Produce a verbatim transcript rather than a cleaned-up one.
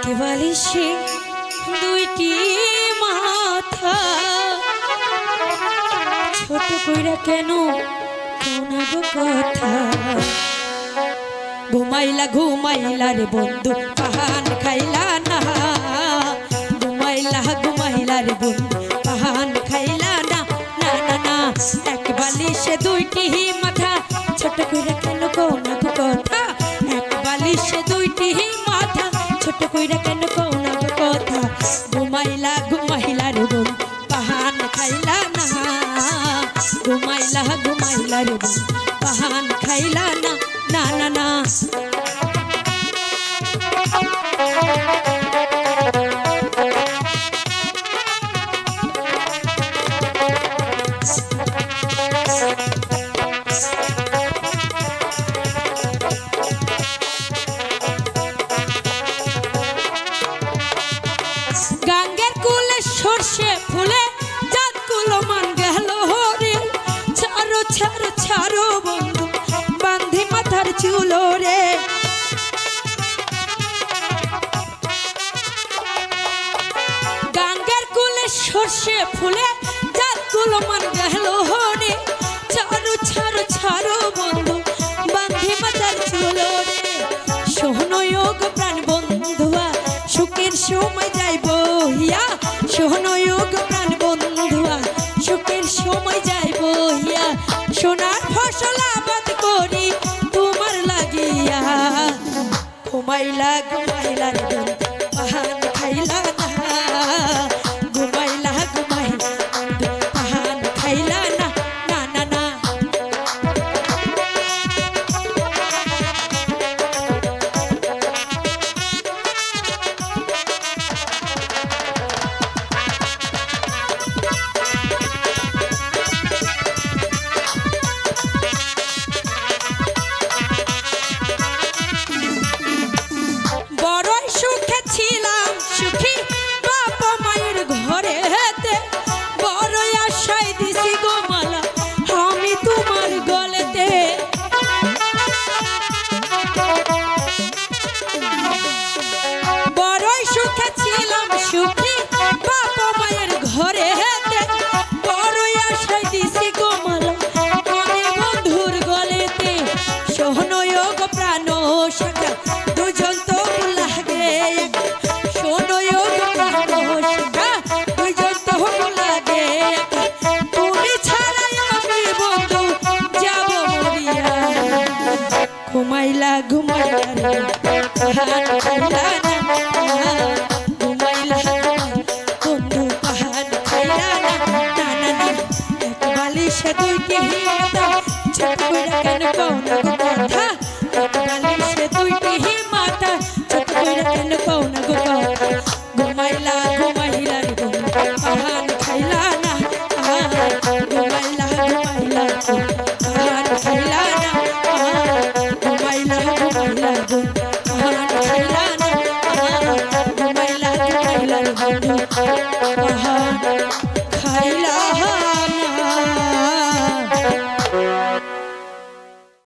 বালিশে দুইটি মাথা ছোট কইরা কেন কোনাগো কথা ঘুমাইলা ঘুমাইলা রে বন্ধু পাহান খাইলা না ঘুমাইলা ঘুমাইলা রে বন্ধু পাহান খাইলা না না না না এক বালিশে দুইটি মাথা ছোট কইরা কেন কোনাগো কথা এক বালিশে দুইটি মাথা ছোট কইরা কেন কোনাগো কথা ঘুমাইলা ঘুমাইলা রে বন্ধু পাহান খাইলা না ঘুমাইলা ঘুমাইলা রে বন্ধু পাহান খাইলা না না না না গাঙ্গের কুলে সর্ষে ফুলে জাতগুলো মান গেল রে ছাড়ো ছাড়ো ছাড়ো বন্ধু বান্ধি মাথার চুলো রে গাঙ্গের কুলে সর্ষে ফুলে জাতগুলো মান গেল রে ছাড়ো ছাড়ো ছাড়ো বন্ধু বান্ধি মাথার চুলো রে শোনো গো প্রাণ বন্ধুয়া সুখের সময় যাইব হিয়া শোনো গো প্রাণ বন্ধুয়া সুখের সময় যাইব হিয়া সোনার ফসল আবাদ করি তোমার লাগিয়া ঘুমাইলা ঘুমাইলা রে বন্ধু পাহান খাইলা না ঘুমাইলা ঘুমাইলা বন্ধু পাহান খাইলা না না না না ঘুমাইলা ঘুমাইলা রে পাহান খাইলা না ঘুমাইলা বন্ধু পাহান খাইলা না না না এক বালিশে দুইটি মাথা